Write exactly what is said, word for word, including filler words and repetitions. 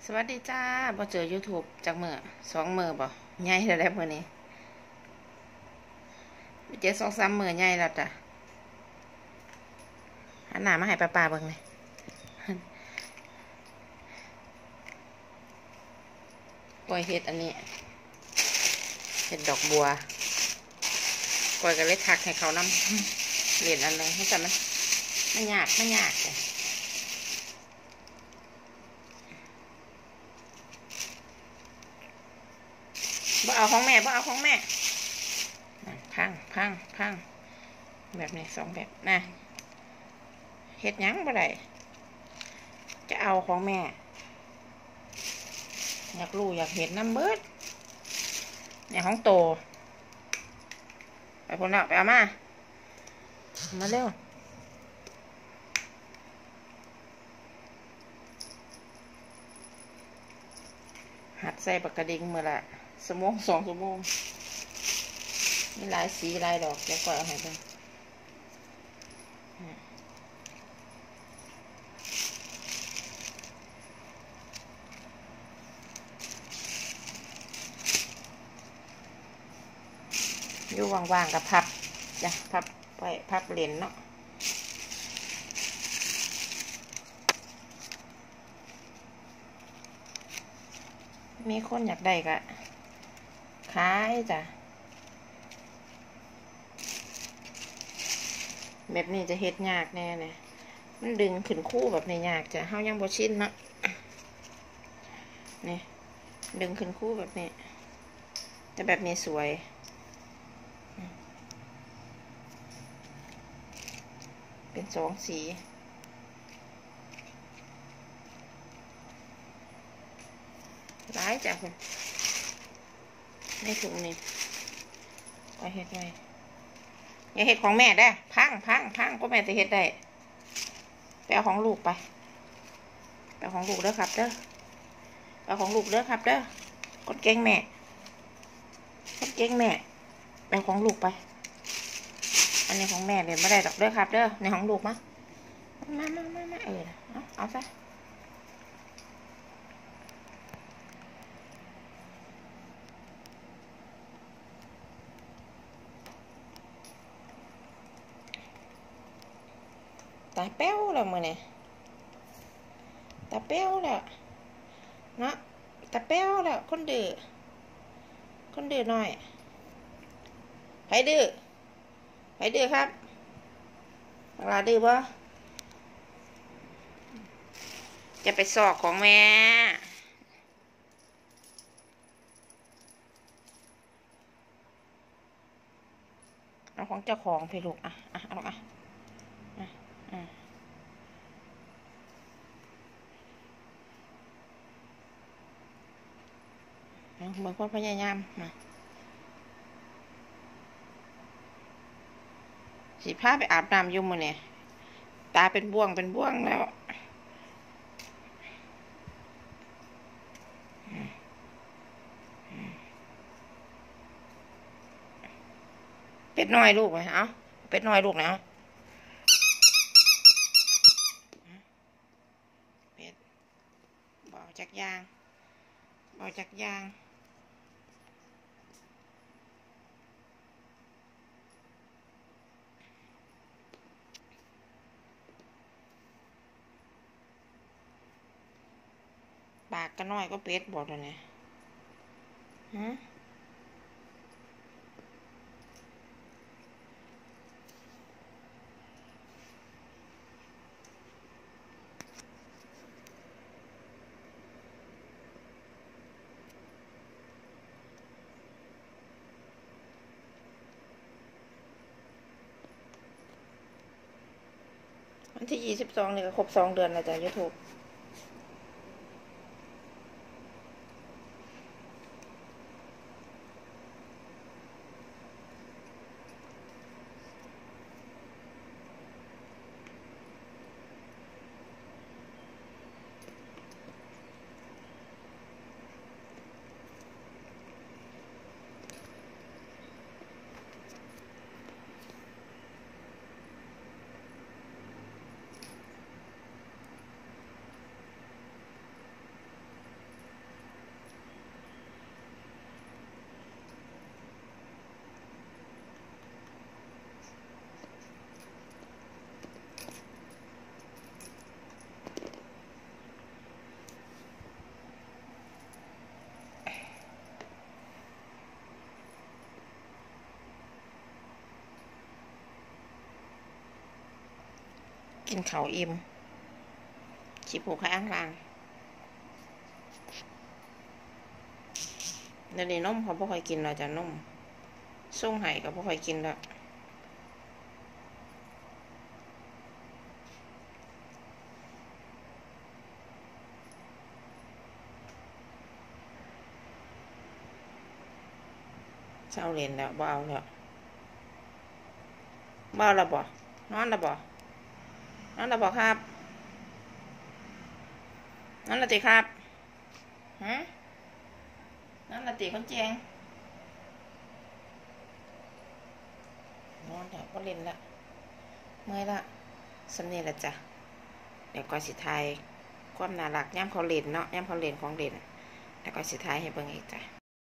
สวัสดีจ้าบ่เจอ YouTube จากมือสองมือบ่ใหญ่แล้วแหละมือนี้เจอสองสามมือใหญ่แล้วจ้ะหันหน้ามาให้ป้าป้าเบิ่งเลยก้อยเฮ็ดอันนี้เฮ็ดดอกบัวก้อยก็เลยทักให้เขานำเรียนอันนึงให้จำมันมันยากมันยากจ้ะบ่เอาของแม่บ่เอาของแม่พังพังพังแบบนี้สองแบบนะเฮ็ดยังบ่ได้จะเอาของแม่อยากรู้อยากเห็นน้ำเบิดเนี่ยของโตไปคนละไปเอามามาเร็วหัดใส่ปากกระดิ่งมือละสมองสองสมองมีหลายสีหลายดอกเดี๋ยวก่อนเอาให้ดูอยู่ว่างๆกับพับจ้ะพับไปพับเลนเนาะมีคนอยากได้ก็ขายจ้ะแบบนี้จะเฮ็ดยากแน่เนี่ยมันดึงขึ้นคู่แบบนี้ยากจ้ะเฮายังบ่ชินเนาะนี่ดึงขึ้นคู่แบบนี้แต่แบบนี้สวยเป็นสองสีร้ายจ้ะคุณในถุงนี่ไปเฮ็ดไว้อย่าเฮ็ดของแม่ได้พังพังพังก็แม่จะเฮ็ดได้ไปเอาของลูกไปไปเอาของลูกเด้อครับเด้อเอาของลูกเด้อครับเด้อกดเก่งแม่กดเก่งแม่ไปเอาของลูกไปอันนี้ของแม่เรียนไม่ได้ดอกเด้อครับเด้อในของลูกมะมามามามาเออเอาเอาซะตาเป้วแล้วมือเนี่ยตาเป้วแล้วเนาะตาเป้วแล้วคนดื้อคนดื้อหน่อยไปดื้อไปดื้อครับเวลาดื้อบ่จะไปสอกของแม่เอาของเจ้าของพี่ลูกอ่ะอ่ะเอาอ่ะอ่ะอ่ะเหมือนคนพยายามมาสีผ้าไปอาบน้ำยุ่มมือเนี่ยตาเป็นบ่วงเป็นบ่วงแล้วเป็ดน้อยลูกไหมเอาเป็ดน้อยลูกนะเป็ดเบาจากยางเบาจากยางปากก็น้อยก็เป็ดบอกเลยเนี่ยฮะวันที่ยี่สิบสองนี่ก็ครบสองเดือนแล้วจ้ะยูทูบกินเขาวอิ่มขี้ผูกข้างล่างเดี๋ยวนี้นมเขาบ่ค่อยกินเราจะนมส่งไห้ก็บ่ค่อยกินแล้วเช้าเรียนแล้วบ่เอาแล้วบ่เอาแล้วบ่นอนแล้วบ่นอนแล้วบ่ครับนอนแล้วติครับฮะนอนแล้วติคนเจงนอนแล้วบ่เล่นละเมื่อยละสำเนียงละจ้ะเดี๋ยวก็สิทายความน่ารักย่ำเขาเล่นเนาะย่ำเขาเล่นของเล่นแล้วก็สิทายให้เบิ่งอีกจ้ะ